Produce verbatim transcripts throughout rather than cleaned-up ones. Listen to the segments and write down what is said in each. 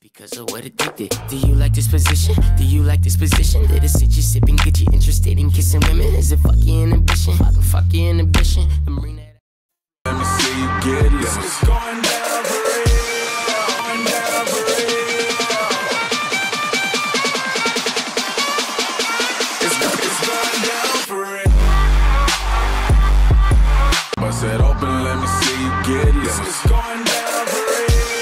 Because of what it did. Do you like this position? Do you like this position? Let it sit you sipping, get you interested in kissing women. Is it fuck your inhibition? Fuck, fuck your inhibition. Then bring that. Let me see you get loose. It's going down for real. Going down for real. It's, it's going down for real. Bust it open, let me see you get loose. It's going down for real.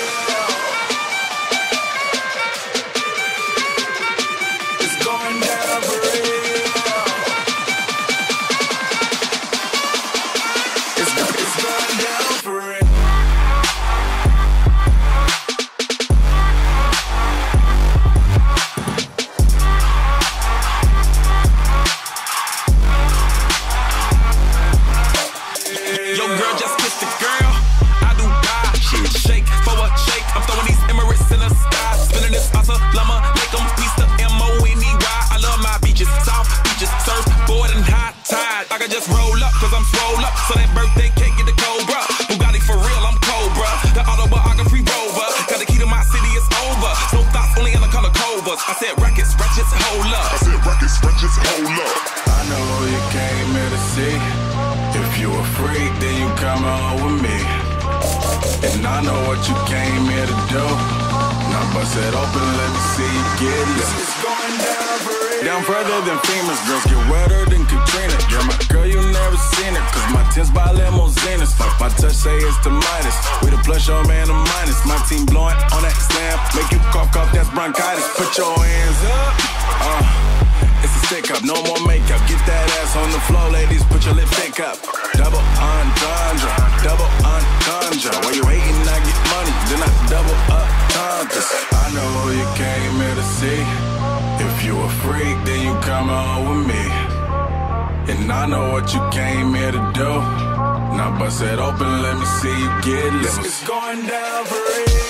Just roll up, cause I'm swole up. So that birthday cake get the Cobra. Bugatti for real, I'm Cobra. The autobiography rover. Got the key to my city, it's over. No thoughts, only in the color covers. I said records, ratchets, hold up. I said records, ratchets, hold up. I know who you came here to see. If you a freak, then you come on with me. And I know what you came here to do. Now bust it open, let me see you get loose. It's going down for real. Down further than famous girls, get wetter than Katrina. You're my girl, you never seen it. Cause my tins by limousines. My touch say it's the Midas. We the plus, your man, the minus. My team blowing on that slam. Make you cough, cough, that's bronchitis. Put your hands up. Uh, it's a stick up, no more makeup. Get that ass on the floor, ladies. Put your lipstick up. Double entendre, double entendre. While you hating, I get money. Then I double up tendres. I know who you came here to see. If you a freak, then you come on with me. And I know what you came here to do. Now bust it open, let me see you get loose. It's going down for real.